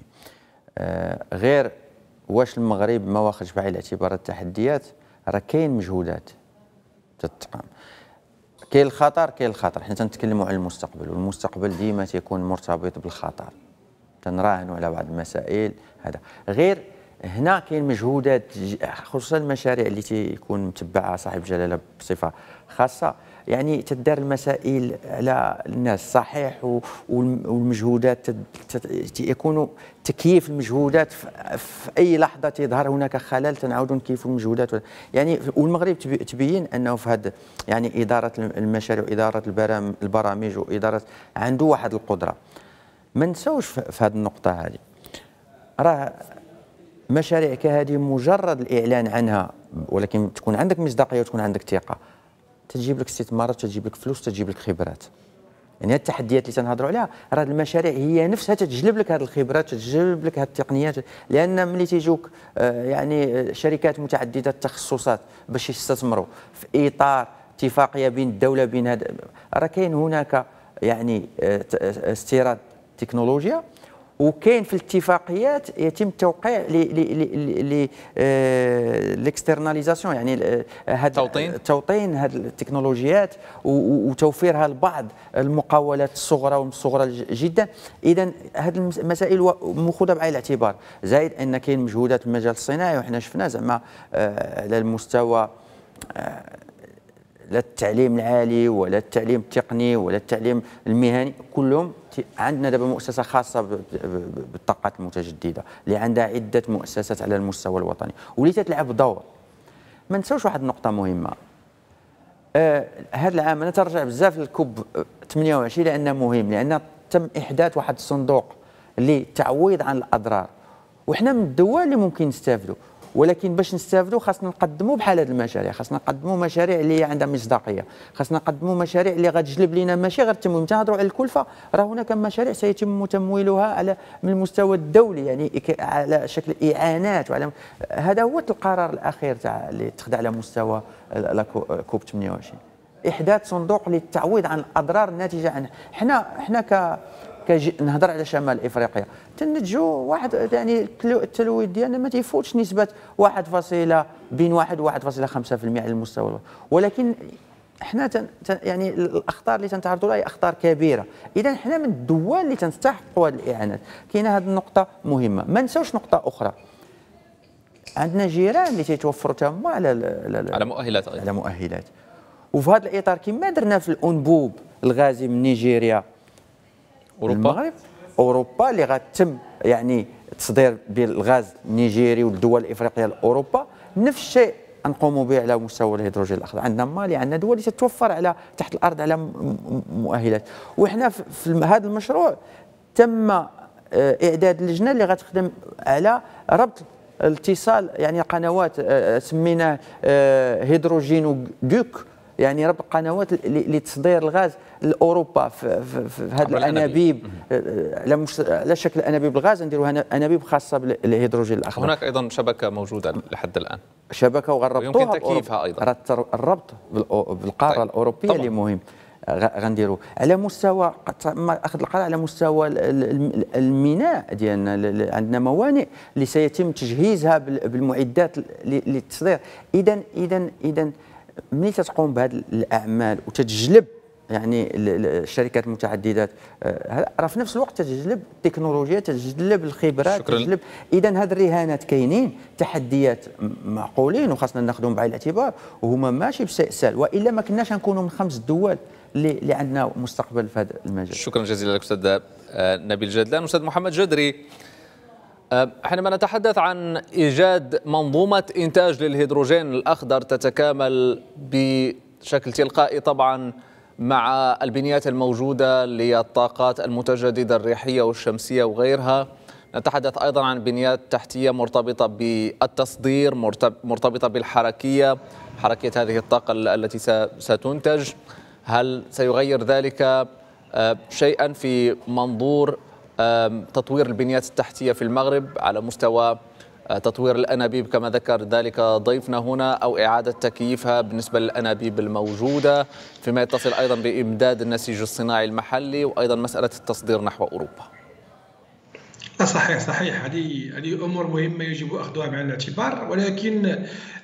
آه غير واش المغرب ما واخدش بعين الاعتبار التحديات، راه كاين مجهودات تتقام، كاين الخطر كاين الخطر حنا تنتكلموا على المستقبل، والمستقبل ديما تيكون مرتبط بالخطر، تنراهنوا على بعض المسائل. هذا غير هنا كاين مجهودات، خصوصا المشاريع اللي تيكون متبعها صاحب جلاله بصفه خاصه، يعني تدار المسائل على الناس صحيح، والمجهودات يكون تكييف المجهودات في اي لحظه تظهر هناك خلل تنعاودوا نكيفوا المجهودات. يعني والمغرب تبين انه في هذا يعني اداره المشاريع واداره البرامج واداره عنده واحد القدره. ما نساوش في هذه النقطه هذه، راه مشاريع كهذه مجرد الاعلان عنها ولكن تكون عندك مصداقيه وتكون عندك ثقه، تجيب لك استثمارات، تجيب لك فلوس، تجيب لك خبرات. يعني التحديات اللي تنهضروا عليها راه المشاريع هي نفسها تجلب لك هذه الخبرات، تجلب لك هذه التقنيات، لان ملي تيجوك يعني شركات متعدده التخصصات باش يستثمروا في اطار اتفاقيه بين الدوله بين هذا، راه كاين هناك يعني استيراد تكنولوجيا، وكاين في الاتفاقيات يتم التوقيع ل الاكسترناليزاسيون، يعني هذا توطين هذه التكنولوجيات وتوفيرها لبعض المقاولات الصغرى والصغرى جدا. اذا هذه المسائل مأخوذه بعين الاعتبار، زائد ان كاين مجهودات في المجال الصناعي، وحنا شفنا زعما على المستوى لا التعليم العالي ولا التعليم التقني ولا التعليم المهني، كلهم عندنا دابا مؤسسه خاصه بالطاقات المتجدده اللي عندها عده مؤسسات على المستوى الوطني واللي تتلعب دور. ما نساوش واحد النقطه مهمه، آه هذا العام انا ترجع بزاف للكوب ثمانية وعشرين لانه مهم، لان تم احداث واحد الصندوق للتعويض عن الاضرار، وحنا من الدول اللي ممكن نستافدوا، ولكن باش نستافدوا خاصنا نقدموا بحال هذه المشاريع، خاصنا نقدموا مشاريع اللي عندها مصداقيه، خاصنا نقدموا مشاريع اللي غتجلب لنا ماشي غير التمويل. تنهضروا على الكلفه، راه هناك مشاريع سيتم تمويلها على من المستوى الدولي، يعني على شكل اعانات، وعلى هذا هو القرار الاخير تاع اللي اتخذ على مستوى كوب ثمانية وعشرين، احداث صندوق للتعويض عن الاضرار الناتجه عنه. حنا حنا ك نهضر على شمال افريقيا تنتجوا واحد يعني التلويث ديالنا ما تيفوتش نسبه واحد فاصلة بين واحد و واحد فاصلة خمسة بالمئة على المستوى، ولكن حنا تن يعني الاخطار اللي تنتعرضوا لها هي اخطار كبيره. اذا حنا من الدول اللي تنستحقوا هذه الاعانات. كاينه هذه النقطه مهمه. ما نساوش نقطه اخرى، عندنا جيران اللي تيتوفروا تما على على مؤهلات أيضا. على مؤهلات. وفي هذا الاطار كما درنا في الانبوب الغازي من نيجيريا اوروبا المغرب اوروبا اللي غتم يعني تصدير ديال الغاز النيجيري والدول الافريقيه لاوروبا، نفس الشيء نقوموا به على مستوى الهيدروجين الاخضر. عندنا مالي، عندنا دول اللي تتوفر على تحت الارض على مؤهلات، وحنا في هذا المشروع تم اعداد اللجنه اللي غتخدم على ربط الاتصال، يعني قنوات سميناه هيدروجين دوك، يعني ربط قنوات لتصدير الغاز لاوروبا في, في, في هذه الانابيب على مش... على شكل انابيب الغاز، نديروها انابيب خاصه بالهيدروجين الاخضر. هناك ايضا شبكه موجوده لحد الان، شبكه وغنربطوها ويمكن تكييفها ايضا. الربط بالقاره طيب. الاوروبيه طبعا. اللي مهم غنديروا على مستوى اخذ القرار على مستوى الميناء ديالنا. عندنا موانئ اللي سيتم تجهيزها بالمعدات للتصدير. اذا اذا اذا ملي تتقوم بهذه الاعمال وتتجلب يعني الشركات المتعددات، راه في نفس الوقت تتجلب التكنولوجيا، تتجلب الخبرات، تتجلب. اذا هذه الرهانات كاينين، تحديات معقولين وخاصنا ناخذهم بعين الاعتبار، وهما ماشي باستئصال، والا ما كناش نكونوا من خمس دول اللي, اللي عندنا مستقبل في هذا المجال. شكرا جزيلا لك استاذ نبيل جدلان. استاذ محمد جدري، حينما نتحدث عن إيجاد منظومة إنتاج للهيدروجين الأخضر تتكامل بشكل تلقائي طبعا مع البنيات الموجودة للطاقات المتجددة الريحية والشمسية وغيرها، نتحدث أيضا عن بنيات تحتية مرتبطة بالتصدير، مرتبطة بالحركية، حركية هذه الطاقة التي ستنتج. هل سيغير ذلك شيئا في منظور تطوير البنيات التحتية في المغرب على مستوى تطوير الأنابيب كما ذكر ذلك ضيفنا هنا، أو إعادة تكييفها بالنسبة للأنابيب الموجودة، فيما يتصل أيضا بإمداد النسيج الصناعي المحلي، وأيضا مسألة التصدير نحو أوروبا؟ صحيح صحيح هذه هذه امور مهمه يجب اخذها بعين الاعتبار، ولكن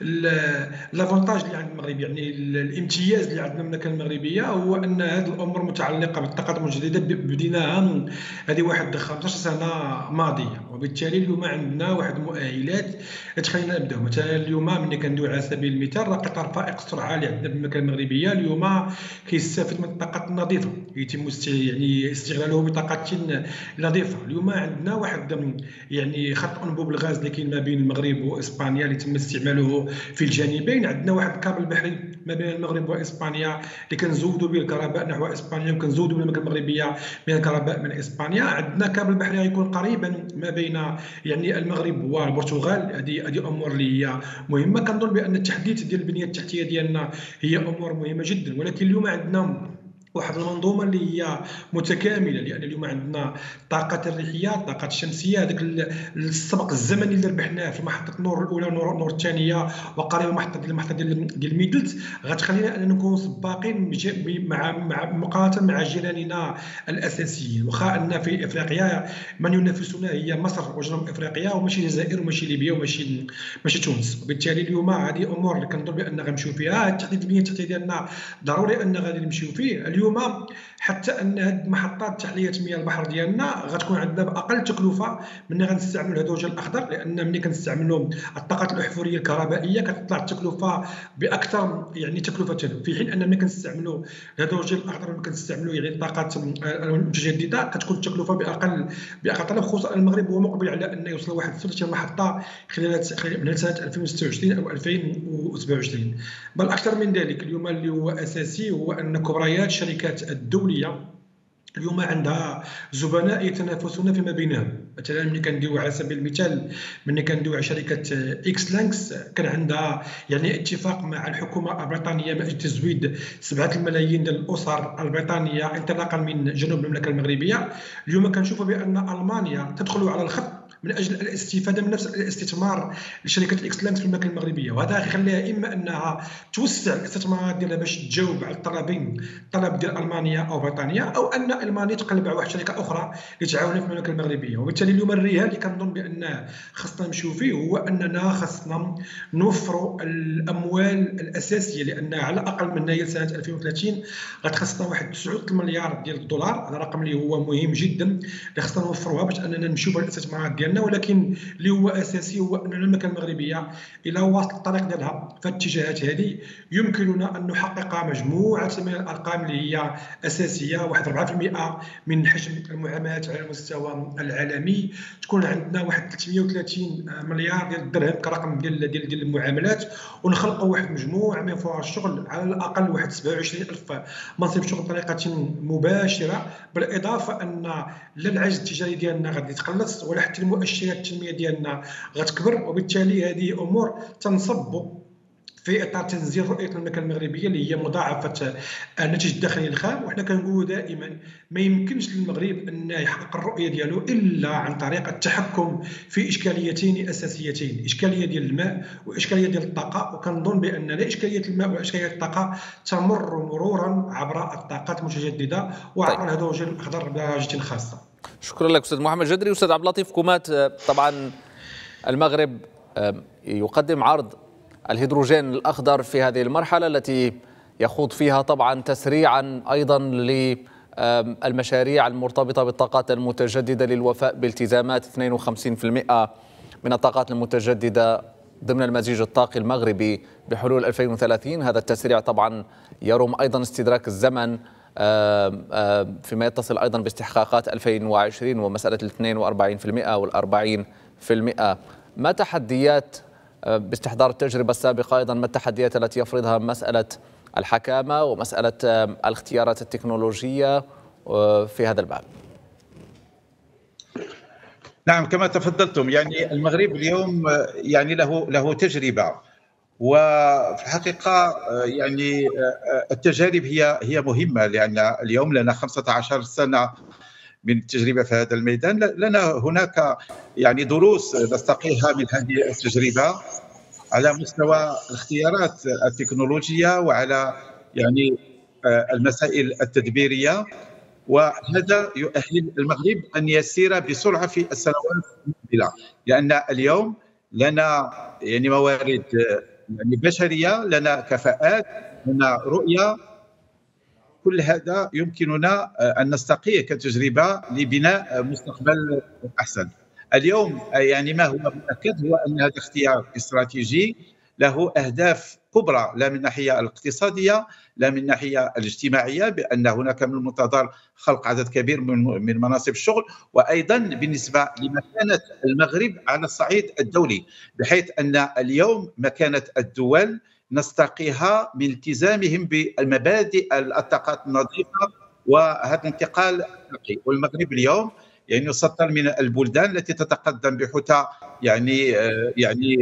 لافونتاج اللي عند المغرب، يعني الامتياز اللي عندنا المملكه المغربيه، هو ان هذه الامور متعلقه بالطاقات المتجدده بديناها هذه واحد خمسطاش سنه ماضيه، وبالتالي اليوم عندنا واحد المؤهلات تخلينا نبداو. مثلا اليوم ملي كندوي على سبيل المثال راه قطار فائق السرعه اللي عندنا بالمملكه المغربيه اليوم كيستافد من الطاقات النظيفه، يتم يعني استغلاله بطاقات نظيفه. اليوم عندنا واحد يعني خط انبوب الغاز اللي كاين ما بين المغرب واسبانيا اللي تم استعماله في الجانبين. عندنا واحد الكابل بحري ما بين المغرب واسبانيا اللي كنزودوا به الكهرباء نحو اسبانيا، وكنزودوا بالمملكه المغربيه من الكهرباء من اسبانيا. عندنا كابل بحري غيكون قريبا ما بين يعني المغرب والبرتغال. هذه هذه امور اللي هي مهمه. كنظن بان التحديث ديال البنيه التحتيه ديالنا هي امور مهمه جدا، ولكن اليوم عندنا واحد المنظومه اللي هي متكامله، لان اليوم عندنا الطاقات الريحيه، الطاقات الشمسيه، هذاك السبق الزمني اللي ربحناه في محطه نور الاولى ونور الثانيه وقريبا محطه ديال المحطه ديال ديال ميدلت، غتخلينا ان نكون سباقين مع مع مقارنه مع جيراننا الاساسيين. واخا ان في افريقيا من ينافسنا هي مصر وجنوب افريقيا، وماشي الجزائر وماشي ليبيا وماشي ماشي تونس. وبالتالي اليوم هذه امور اللي كنظن بان غنمشيو فيها. التحديث البنيه التحتيه ديالنا ضروري ان غادي نمشيو فيه اليوم، حتى ان هذه المحطات تحليه مياه البحر ديالنا غتكون عندنا باقل تكلفه من غنستعملوا الهيدروجين الاخضر، لان ملي كنستعملوا الطاقات الاحفوريه الكهربائيه كتطلع التكلفه باكثر يعني تكلفه، في حين ان ملي كنستعملوا الهيدروجين الاخضر ملي كنستعملوا يعني الطاقات المتجدده كتكون التكلفه باقل باقل طلب، خصوصا المغرب هو مقبل على ان يوصل واحد ثلث المحطه خلال من سنه ألفين وستة وعشرين او ألفين وسبعة وعشرين. بل اكثر من ذلك اليوم اللي هو اساسي هو ان كبريات الشركات الدوليه اليوم عندها زبناء يتنافسون فيما بينهم. مثلا ملي كندويو على سبيل المثال ملي كندويو على شركه اكس لانكس كان عندها يعني اتفاق مع الحكومه البريطانيه من اجل تزويد سبعة الملايين ديال الاسر البريطانيه انطلاقا من جنوب المملكه المغربيه. اليوم كنشوفوا بان المانيا تدخل على الخط من اجل الاستفاده من نفس الاستثمار لشركه اكس لانكس في المملكه المغربيه، وهذا يخليها اما انها توسع الاستثمارات ديالها باش تجاوب على الطلبين، الطلب ديال المانيا او بريطانيا، او ان المانيا تقلب على واحد الشركه اخرى اللي تعاون في المملكه المغربيه. وبالتالي اليوم الرهان اللي كنظن بان خاصنا نمشيو فيه هو اننا خاصنا نوفروا الاموال الاساسيه، لان على الاقل من هي سنه ألفين وثلاثين غتخصنا واحد تسعة مليار ديال الدولار. هذا رقم اللي هو مهم جدا اللي خاصنا نوفروها باش اننا نمشيو بالاستثمارات ديالنا ديالنا، ولكن اللي هو اساسي هو ان المملكه المغربيه الى واصلت الطريق ديالها في الاتجاهات هذه يمكننا ان نحقق مجموعه من الارقام اللي هي اساسيه. واحد أربعة بالمئة من حجم المعاملات على المستوى العالمي، تكون عندنا واحد ثلاثمئة وثلاثين مليار ديال الدرهم كرقم ديال ديال ديال المعاملات، ونخلقوا واحد مجموعه من فرص الشغل، على الاقل واحد سبعة وعشرين ألف منصب شغل بطريقه مباشره، بالاضافه ان لا العجز التجاري ديالنا غادي يتقلص ولا حتى المؤشرات التنميه ديالنا غتكبر، وبالتالي هذه امور تنصب في اطار تنزيل رؤيه المملكه المغربيه اللي هي مضاعفه الناتج الداخلي الخام. وحنا كنقولوا دائما ما يمكنش للمغرب ان يحقق الرؤيه ديالو الا عن طريق التحكم في اشكاليتين اساسيتين، اشكاليه ديال الماء واشكاليه ديال الطاقه. وكنظن بان لا اشكاليه الماء ولا اشكاليه الطاقه تمر مرورا عبر الطاقات المتجدده وعبر طيب. الهيدروجين الاخضر بدرجه خاصه. شكرا لك استاذ محمد جدري. استاذ عبد اللطيف كومات، طبعا المغرب يقدم عرض الهيدروجين الأخضر في هذه المرحلة التي يخوض فيها طبعا تسريعا أيضا للمشاريع المرتبطة بالطاقات المتجددة للوفاء بالتزامات اثنين وخمسين بالمئة من الطاقات المتجددة ضمن المزيج الطاقي المغربي بحلول ألفين وثلاثين. هذا التسريع طبعا يروم أيضا استدراك الزمن فيما يتصل أيضا باستحقاقات ألفين وعشرين ومسألة الاثنين وأربعين بالمئة والأربعين بالمئة. ما تحديات باستحضار التجربة السابقة أيضا ما التحديات التي يفرضها مسألة الحكامة ومسألة الاختيارات التكنولوجية في هذا الباب؟ نعم، كما تفضلتم يعني المغرب اليوم يعني له له تجربة، وفي الحقيقة يعني التجارب هي هي مهمة، لأن اليوم لنا خمسة عشر سنة من التجربة في هذا الميدان. لنا هناك يعني دروس نستقيها من هذه التجربة على مستوى الاختيارات التكنولوجية وعلى يعني المسائل التدبيرية، وهذا يؤهل المغرب أن يسير بسرعة في السنوات المقبلة، لأن اليوم لنا يعني موارد يعني بشرية، لنا كفاءات، لنا رؤية. كل هذا يمكننا أن نستقيه كتجربة لبناء مستقبل أحسن. اليوم يعني ما هو مؤكد هو أن هذا اختيار استراتيجي له أهداف كبرى، لا من الناحية الاقتصادية لا من الناحية الاجتماعية، بأن هناك من المنتظر خلق عدد كبير من من مناصب الشغل، وأيضا بالنسبة لمكانة المغرب على الصعيد الدولي، بحيث أن اليوم مكانة الدول نستقيها من التزامهم بالمبادئ الطاقات النظيفة وهذا الانتقال الطاقي. والمغرب اليوم يعني يسطر من البلدان التي تتقدم بحثى يعني يعني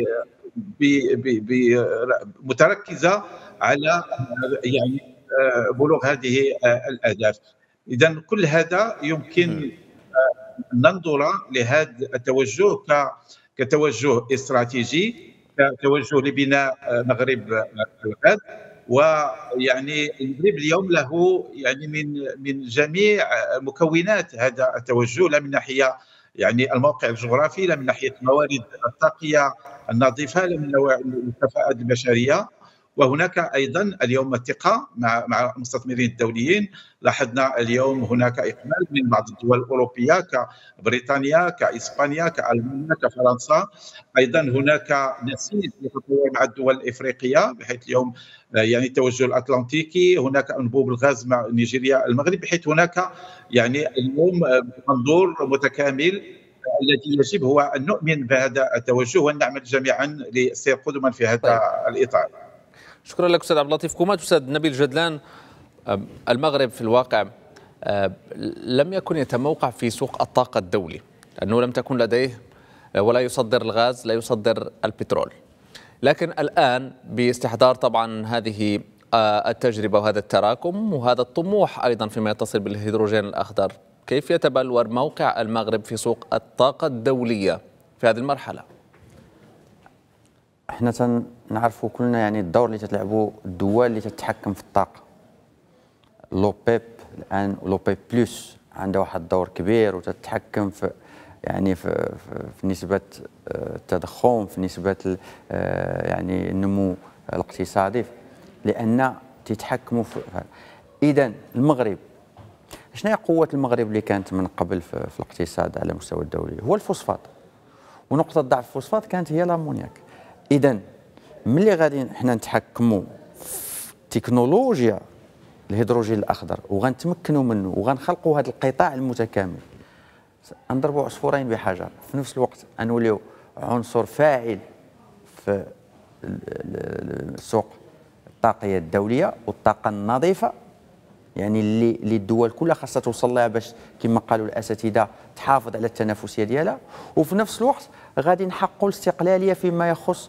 متركزة على يعني بلوغ هذه الأهداف. إذن كل هذا يمكن ننظر لهذا التوجه كتوجه استراتيجي، كتوجه لبناء مغرب الغد. ويعني المغرب اليوم له يعني من من جميع مكونات هذا التوجه، لا من ناحيه يعني الموقع الجغرافي، لا من ناحيه الموارد الطاقيه النظيفه، لا من الكفاءات البشريه. وهناك ايضا اليوم الثقه مع مع المستثمرين الدوليين. لاحظنا اليوم هناك اقبال من بعض الدول الاوروبيه كبريطانيا كاسبانيا كالمانيا كفرنسا. ايضا هناك نسيج يتطور مع الدول الافريقيه، بحيث اليوم يعني التوجه الاطلنطيكي، هناك انبوب الغاز مع نيجيريا المغرب، بحيث هناك يعني اليوم منظور متكامل. الذي يجب هو ان نؤمن بهذا التوجه وان نعمل جميعا للسير قدما في هذا طيب. الاطار. شكرا لك استاذ عبد اللطيف كومات. استاذ نبيل جدلان، المغرب في الواقع لم يكن يتموقع في سوق الطاقة الدولي، لأنه لم تكن لديه ولا يصدر الغاز لا يصدر البترول، لكن الآن باستحضار طبعا هذه التجربة وهذا التراكم وهذا الطموح أيضا فيما يتصل بالهيدروجين الأخضر، كيف يتبلور موقع المغرب في سوق الطاقة الدولية في هذه المرحلة؟ احنا نعرفوا كلنا يعني الدور اللي تلعبوا الدول اللي تتحكم في الطاقه. لوبيب الان لوبيب بلس عندها واحد الدور كبير وتتحكم في يعني في, في, في نسبه التضخم، في نسبه يعني النمو الاقتصادي، لان تتحكموا في. اذا المغرب شنو هي قوه المغرب اللي كانت من قبل في, في الاقتصاد على مستوى الدولي؟ هو الفوسفات. ونقطه ضعف الفوسفات كانت هي الامونياك. اذا ملي غادي حنا نتحكموا في تكنولوجيا الهيدروجين الاخضر وغنتمكنوا منه وغنخلقوا هذا القطاع المتكامل، نضربوا عصفورين بحجر. في نفس الوقت نوليو عنصر فاعل في السوق الطاقيه الدوليه والطاقه النظيفه، يعني اللي اللي الدول كلها خاصها توصل لها باش كما قالوا الاساتذه تحافظ على التنافسيه ديالها، وفي نفس الوقت غادي نحققوا الاستقلاليه فيما يخص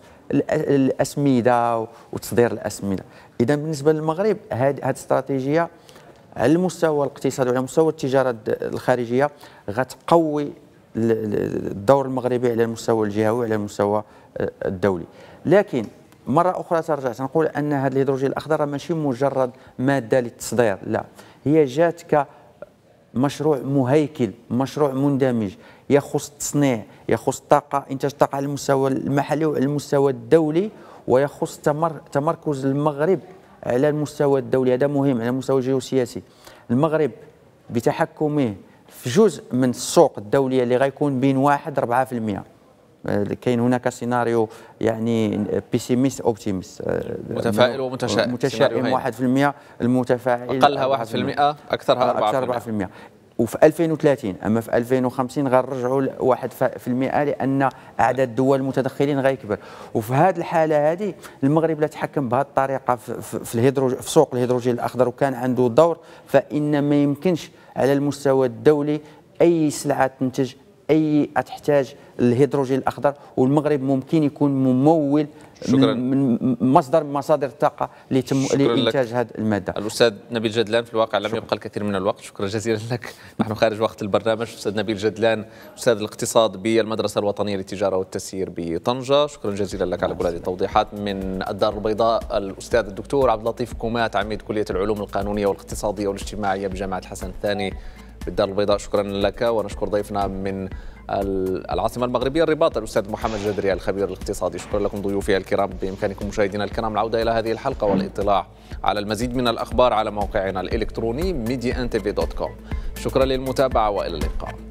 الاسمده وتصدير الاسمده. اذا بالنسبه للمغرب هذه الاستراتيجيه على المستوى الاقتصادي وعلى مستوى التجاره الخارجيه غتقوي الدور المغربي على المستوى الجهوي وعلى المستوى الدولي. لكن مره اخرى ترجع تنقول ان هذا الهيدروجين الاخضر ماشي مجرد ماده للتصدير، لا، هي جات كمشروع مهيكل، مشروع مندمج يخص التصنيع، يخص الطاقه، انتاج الطاقه على المستوى المحلي وعلى المستوى الدولي، ويخص تمركز المغرب على المستوى الدولي. هذا مهم على المستوى الجيوسياسي. المغرب بتحكمه في جزء من السوق الدوليه اللي غيكون بين واحد أربعة في المئة. كاين هناك سيناريو يعني بيسيميست اوبتيميست، متفائل ومتشائم. متشائم واحد في المئة، المتفائل اقلها واحد في المئة، اكثرها أربعة في المئة. وفي ألفين وثلاثين اما في ألفين وخمسين غنرجعوا ل واحد في المئة لان اعداد الدول المتدخلين غيكبر. وفي هذه الحاله هذه المغرب لا تحكم بهذه الطريقه في, في الهيدروجين في سوق الهيدروجين الاخضر وكان عنده دور، فان ما يمكنش على المستوى الدولي اي سلعه تنتج اي تحتاج الهيدروجين الاخضر، والمغرب ممكن يكون ممول من مصدر من مصادر الطاقه لانتاج هذه الماده. الاستاذ نبيل جدلان، في الواقع لم يبقى الكثير من الوقت، شكرا جزيلا لك، نحن خارج وقت البرنامج. استاذ نبيل جدلان، استاذ الاقتصاد بالمدرسه الوطنيه للتجاره والتسيير بطنجه، شكرا جزيلا لك على كل هذه التوضيحات. من الدار البيضاء الاستاذ الدكتور عبد اللطيف كومات، عميد كليه العلوم القانونيه والاقتصاديه والاجتماعيه بجامعه الحسن الثاني بالدار البيضاء، شكرا لك. ونشكر ضيفنا من العاصمة المغربية الرباط الأستاذ محمد جدري الخبير الاقتصادي. شكرا لكم ضيوفي الكرام. بإمكانكم مشاهدينا الكرام العودة إلى هذه الحلقة والاطلاع على المزيد من الأخبار على موقعنا الإلكتروني ميديا ان تي في دوت كوم. شكرا للمتابعة وإلى اللقاء.